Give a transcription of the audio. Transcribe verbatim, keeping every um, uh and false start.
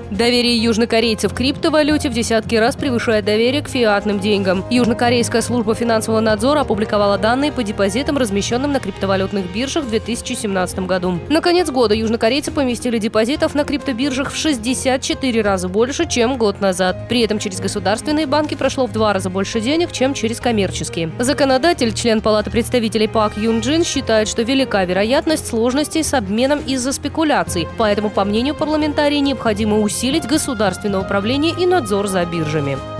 Доверие южнокорейцев к криптовалюте в десятки раз превышает доверие к фиатным деньгам. Южнокорейская служба финансового надзора опубликовала данные по депозитам, размещенным на криптовалютных биржах в две тысячи семнадцатом году. На конец года южнокорейцы поместили депозитов на криптобиржах в шестьдесят четыре раза больше, чем год назад. При этом через государственные банки прошло в два раза больше денег, чем через коммерческие. Законодатель, член Палаты представителей Пак Юн Джин, считает, что велика вероятность сложностей с обменом из-за спекуляций. Поэтому, по мнению парламентария, необходимо усилить усилить государственное управление и надзор за биржами.